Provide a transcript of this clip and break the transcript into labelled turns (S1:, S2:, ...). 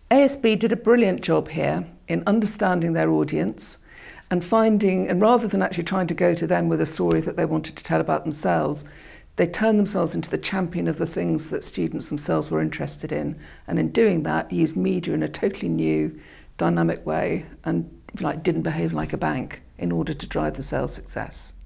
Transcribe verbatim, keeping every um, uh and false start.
S1: A S B did a brilliant job here in understanding their audience and finding, and rather than actually trying to go to them with a story that they wanted to tell about themselves, they turned themselves into the champion of the things that students themselves were interested in. And in doing that, used media in a totally new, dynamic way and, if you like, didn't behave like a bank in order to drive the sales success.